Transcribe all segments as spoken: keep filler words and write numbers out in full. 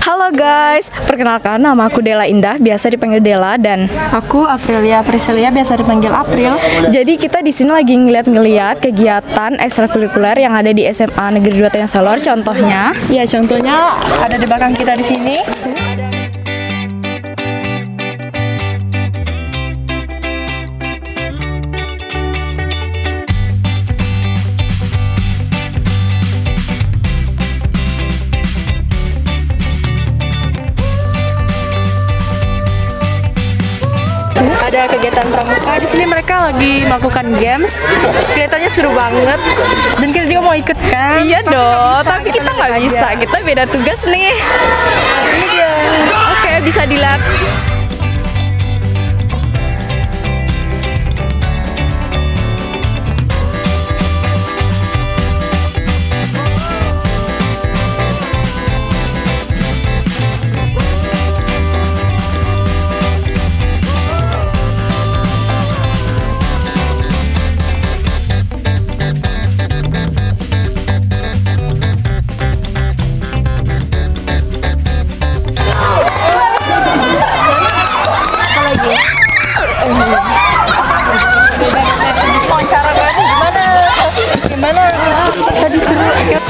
Halo guys, perkenalkan nama aku Dela Indah, biasa dipanggil Dela, dan aku Aprilia Priscilia, biasa dipanggil April. Jadi kita di sini lagi ngeliat-ngeliat kegiatan ekstrakurikuler yang ada di S M A Negeri dua Tanjung Solor. Contohnya, ya contohnya ada di belakang kita di sini. Ada kegiatan pramuka di sini, mereka lagi melakukan games. Kelihatannya seru banget dan kita juga mau ikut kan? Iya dong, tapi kita nggak bisa, kita beda tugas nih. Ini dia. Oke, bisa dilihat. Gimana? Tadi seru.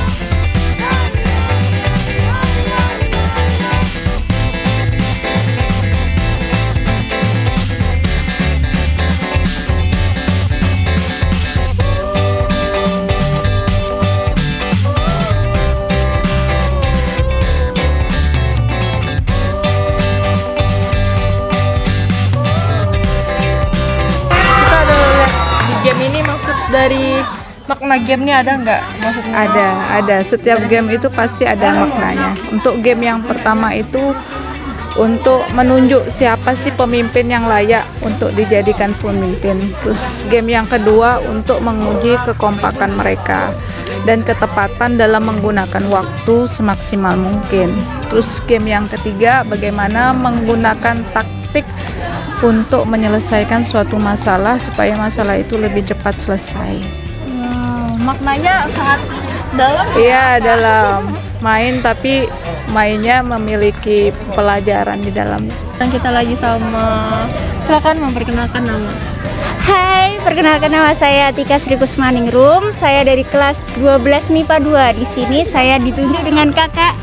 Kita ada lihat di game ini, maksud dari makna gamenya ada nggak? Maksudnya? Ada, ada. Setiap game itu pasti ada maknanya. Untuk game yang pertama itu untuk menunjuk siapa sih pemimpin yang layak untuk dijadikan pemimpin. Terus game yang kedua untuk menguji kekompakan mereka dan ketepatan dalam menggunakan waktu semaksimal mungkin. Terus game yang ketiga bagaimana menggunakan taktik untuk menyelesaikan suatu masalah supaya masalah itu lebih cepat selesai. Maknanya sangat dalam. Iya, dalam main, tapi mainnya memiliki pelajaran di dalamnya. Dan kita lagi sama, silakan memperkenalkan nama. Hai, perkenalkan nama saya Tika Sri Kusmaningrum. Saya dari kelas dua belas M I P A dua. Di sini saya ditunjuk dengan kakak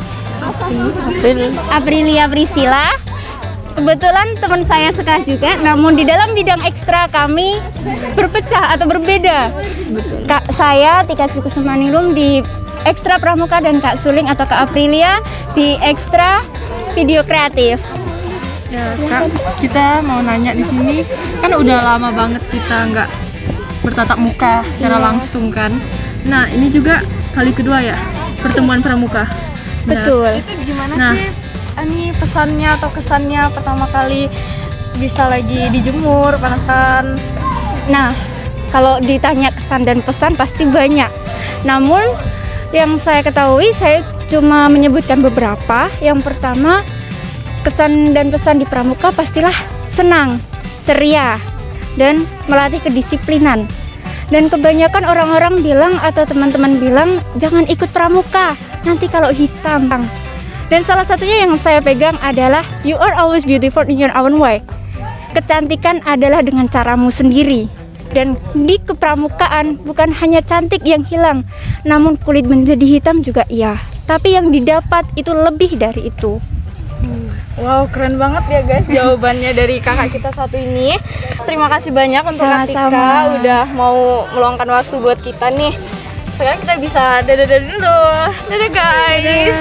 April. Aprilia Priscila. Kebetulan teman saya sekelas juga, namun di dalam bidang ekstra kami berpecah atau berbeda. Kak saya Tika Sri Kusmaningrum di ekstra pramuka dan Kak Suling atau Kak Aprilia di ekstra video kreatif. Ya, Kak, kita mau nanya di sini, kan udah lama banget kita nggak bertatap muka secara langsung kan. Nah, ini juga kali kedua ya pertemuan pramuka. Nah, Betul. Itu gimana Nah. sih? Ini pesannya atau kesannya pertama kali bisa lagi dijemur, panas-panas. Nah, kalau ditanya kesan dan pesan pasti banyak. Namun yang saya ketahui saya cuma menyebutkan beberapa. Yang pertama, kesan dan pesan di pramuka pastilah senang, ceria, dan melatih kedisiplinan. Dan kebanyakan orang-orang bilang atau teman-teman bilang jangan ikut pramuka, nanti kalau hitam. Dan salah satunya yang saya pegang adalah you are always beautiful in your own way. Kecantikan adalah dengan caramu sendiri. Dan di kepramukaan bukan hanya cantik yang hilang, namun kulit menjadi hitam juga iya. Tapi yang didapat itu lebih dari itu. Wow, keren banget ya guys jawabannya dari kakak kita satu ini. Terima kasih banyak untuk Kak Tika Sama-sama. udah mau meluangkan waktu buat kita nih. Sekarang kita bisa dadah-dadah dulu. Dadah guys.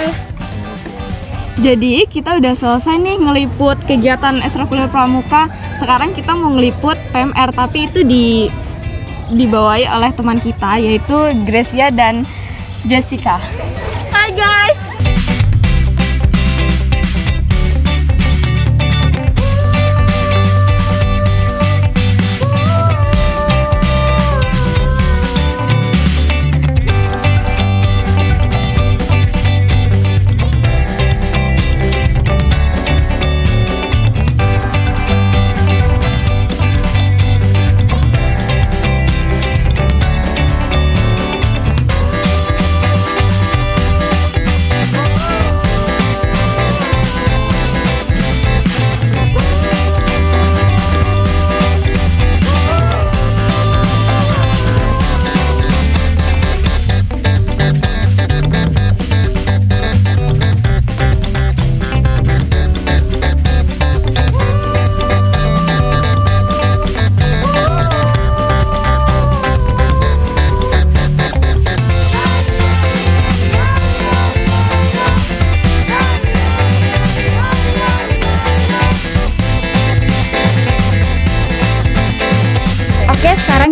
Jadi kita udah selesai nih ngeliput kegiatan ekstrakurikuler pramuka. Sekarang kita mau ngeliput P M R, tapi itu di dibawahi oleh teman kita yaitu Gracia dan Jessica. Hai guys.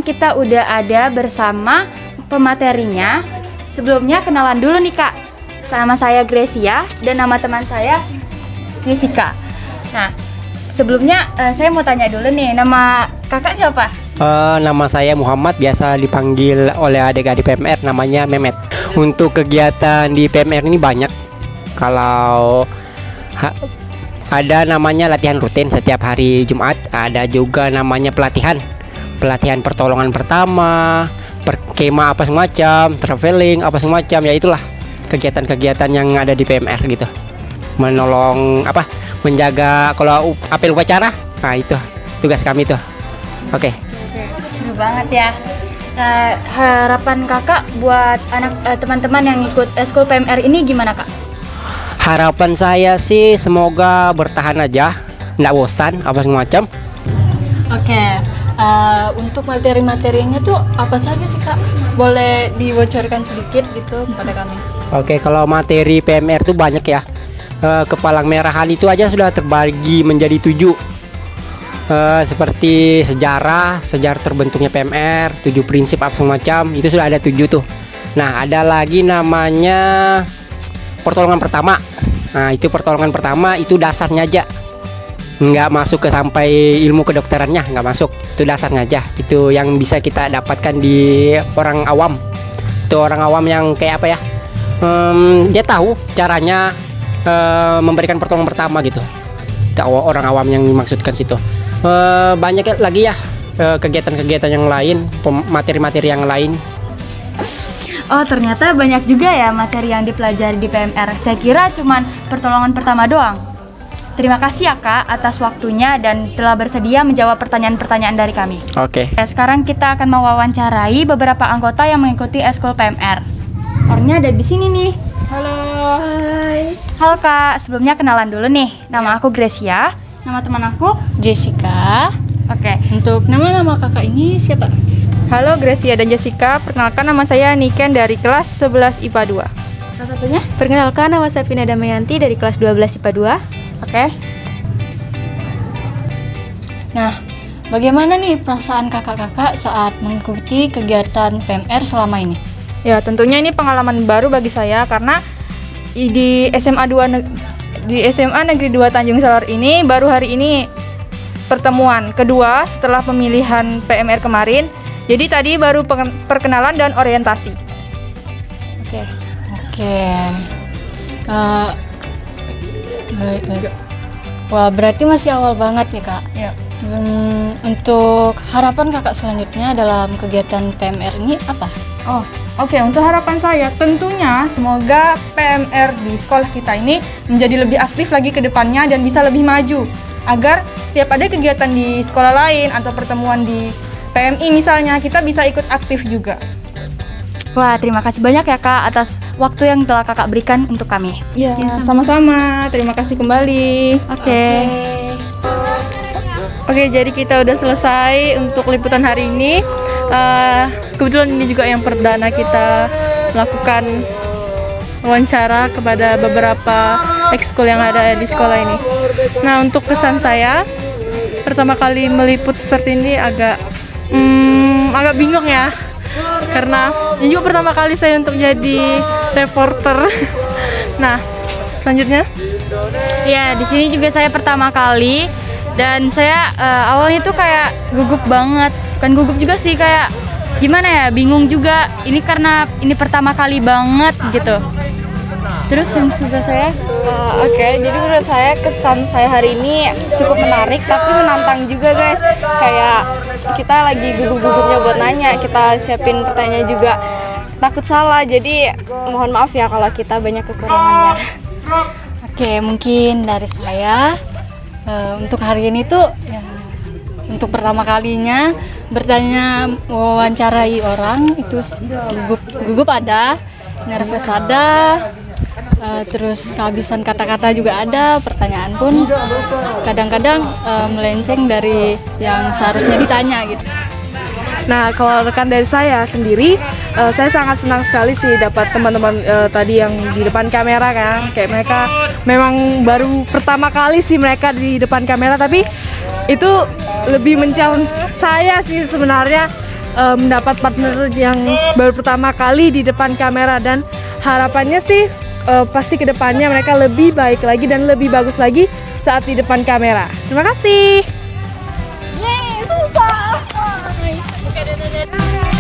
kita udah ada bersama pematerinya. Sebelumnya kenalan dulu nih Kak. Nama saya Gracia dan nama teman saya Jessica. Nah, sebelumnya uh, saya mau tanya dulu nih, nama kakak siapa? Uh, nama saya Muhammad, biasa dipanggil oleh adik-adik P M R namanya Mehmet. Untuk kegiatan di P M R ini banyak. Kalau ha- ada namanya latihan rutin setiap hari Jumat, ada juga namanya pelatihan. Pelatihan pertolongan pertama, perkema apa semacam, traveling apa semacam, ya itulah kegiatan-kegiatan yang ada di P M R gitu. Menolong apa? Menjaga kalau apel upacara. Nah, itu tugas kami tuh. Oke. Okay. Seru banget ya. Nah, harapan Kakak buat anak eh, teman-teman yang ikut eskul P M R ini gimana, Kak? Harapan saya sih semoga bertahan aja, nggak bosan apa semacam. Oke. Okay. Uh, untuk materi-materinya tuh apa saja sih Kak? Boleh dibocorkan sedikit gitu kepada kami? Oke, kalau materi P M R tuh banyak ya. Uh, Kepalang merahan itu aja sudah terbagi menjadi tujuh. Uh, seperti sejarah, sejarah terbentuknya P M R, tujuh prinsip apa semacam, itu sudah ada tujuh tuh. Nah, ada lagi namanya pertolongan pertama. Nah, itu pertolongan pertama itu dasarnya aja. Nggak masuk ke sampai ilmu kedokterannya, nggak masuk, itu dasarnya aja. Itu yang bisa kita dapatkan di orang awam. Itu orang awam yang kayak apa ya, um, dia tahu caranya uh, memberikan pertolongan pertama gitu. Tahu orang awam yang dimaksudkan situ. Uh, banyak lagi ya uh, kegiatan-kegiatan yang lain, materi-materi yang lain. Oh, ternyata banyak juga ya materi yang dipelajari di P M R. Saya kira cuman pertolongan pertama doang. Terima kasih ya Kak atas waktunya dan telah bersedia menjawab pertanyaan-pertanyaan dari kami. Oke. Okay. Sekarang kita akan mewawancarai beberapa anggota yang mengikuti eskul P M R. Orangnya ada di sini nih. Halo. Hai. Halo Kak, sebelumnya kenalan dulu nih. Nama aku Gracia. Nama teman aku Jessica. Oke. Okay. Untuk nama-nama kakak ini siapa? Halo Gracia dan Jessica, perkenalkan nama saya Niken dari kelas sebelas I P A dua. Salah satunya? Perkenalkan, nama saya Pina Damayanti dari kelas dua belas I P A dua. Oke. Okay. Nah, bagaimana nih perasaan kakak-kakak saat mengikuti kegiatan P M R selama ini? Ya, tentunya ini pengalaman baru bagi saya karena di S M A dua di S M A Negeri dua Tanjung Salor ini baru hari ini pertemuan kedua setelah pemilihan P M R kemarin. Jadi tadi baru perkenalan dan orientasi. Oke. Okay. Oke. Okay. Uh, Wah, berarti masih awal banget ya Kak. Ya. Hmm, untuk harapan kakak selanjutnya dalam kegiatan P M R ini apa? Oh, oke. Okay. Untuk harapan saya tentunya semoga P M R di sekolah kita ini menjadi lebih aktif lagi ke depannya dan bisa lebih maju. Agar setiap ada kegiatan di sekolah lain atau pertemuan di P M I misalnya, kita bisa ikut aktif juga. Wah, terima kasih banyak ya Kak atas waktu yang telah Kakak berikan untuk kami. Ya, ya sama-sama. Terima kasih kembali. Oke. Okay. Oke, jadi kita udah selesai untuk liputan hari ini. Uh, kebetulan ini juga yang perdana kita melakukan wawancara kepada beberapa ekskul yang ada di sekolah ini. Nah, untuk kesan saya, pertama kali meliput seperti ini agak, hmm, agak bingung ya. Karena ini juga pertama kali saya untuk jadi reporter. Nah, selanjutnya? Ya, di sini juga saya pertama kali dan saya uh, awalnya tuh kayak gugup banget. Bukan gugup juga sih, kayak gimana ya, bingung juga. Ini karena ini pertama kali banget gitu. Terus yang suka saya? Uh, Oke, okay. Jadi menurut saya kesan saya hari ini cukup menarik tapi menantang juga guys. Kayak kita lagi gugup-gugupnya buat nanya, kita siapin pertanyaan juga takut salah. Jadi mohon maaf ya kalau kita banyak kekurangannya. Oke, mungkin dari saya uh, untuk hari ini tuh ya, untuk pertama kalinya bertanya wawancarai orang itu gugup, gugup ada, nervous ada. Uh, terus kehabisan kata-kata juga ada, pertanyaan pun kadang-kadang uh, melenceng dari yang seharusnya ditanya gitu. Nah, kalau rekan dari saya sendiri, uh, saya sangat senang sekali sih dapat teman-teman uh, tadi yang di depan kamera kan. Kayak mereka memang baru pertama kali sih mereka di depan kamera, tapi itu lebih men-challenge saya sih sebenarnya. uh, mendapat partner yang baru pertama kali di depan kamera, dan harapannya sih uh, pasti kedepannya mereka lebih baik lagi dan lebih bagus lagi saat di depan kamera. Terima kasih. Yeay, susah.